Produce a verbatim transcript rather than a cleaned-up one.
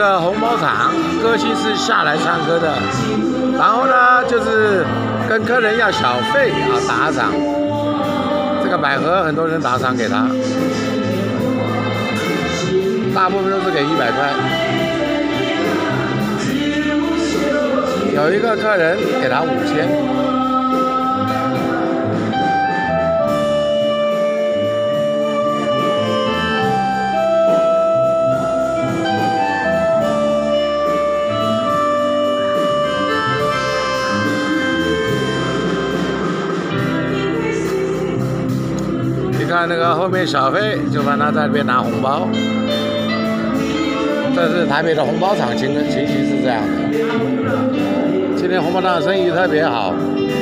个红包场，歌星是下来唱歌的，然后呢就是跟客人要小费啊打赏。这个百合很多人打赏给他，大部分都是给一百块。有一个客人给他五千。看那个后面小费，就帮他在那边拿红包。这是台北的红包场情情形是这样的。今天红包场生意特别好。